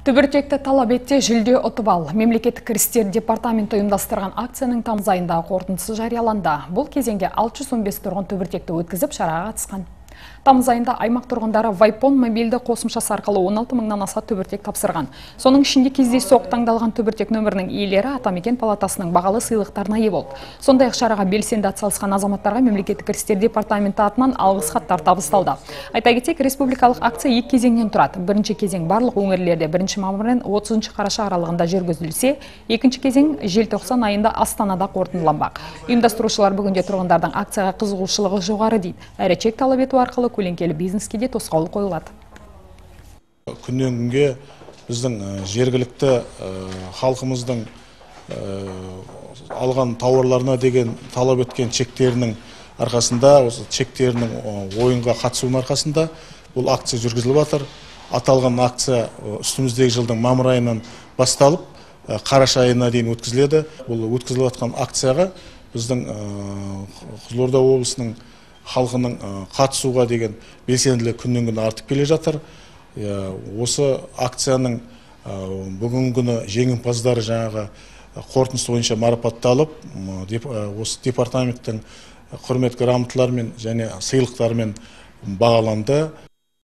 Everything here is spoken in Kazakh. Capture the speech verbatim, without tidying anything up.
Түбіртекті талап етте жүлде ұтып ал. Мемлекеттік кірістер департаменті ұйымдастырған акцияның тамыз айындағы қорытындысы жарияланды. Бұл кезеңге алты жүз он бес тұрғын түбіртекті өткізіп шараға қатысқан. Тамыз айында аймақ тұрғындары Вайпон мобильді қосымшасы арқылы он алты мыңнан аса түбіртек тапсырған. Соның ішінде кездейсоқ таңдалған түбіртек нөмірінің иелері Атамекен палатасының бағалы сыйлықтарына ие болды. Сондай-ақ шараға белсенді атсалысқан азаматтарға мемлекеттік кірістер департаменті атынан алғыс хаттар табысталды. Айта кетейік, республикалық акция екі кезеңнен тұрады. Бірінші кезең барлық өңірлерде бірінші мамырдан отызыншы қараша аралығында жүргізілсе, екінші кезең желтоқсан айында Астанада қорытындыланбақ. Ұйымдастырушылар бүгінде тұрғындардың акцияға қызығушылығы жоғары дейді. Әрі чек талап ету арқылы көлеңкелі бизнеске де тосқауыл қойылады. Күннен күнге біздің жергілікті халқымыздың алған тауарларына деген талап еткен чектерінің арқасында, осы чектерінің ойынға қатысуының арқасында бұл акция жүргізіліп жатыр. Аталған акция үстіміздегі жылдың мамыр айынан басталып, қараша айына дейін өткізіледі. Бұл өткізіліп жатқан акцияға біздің Қызылорда облысының халқының қатысуға деген белсенділігі күннен күн артып келе жатыр. Осы акцияның бүгінгі күні жеңімпаздары жаңағы қорытындысы бойынша марапатталып, осы департаменттің құрмет грамоталарымен және сыйлықтарымен бағаланды.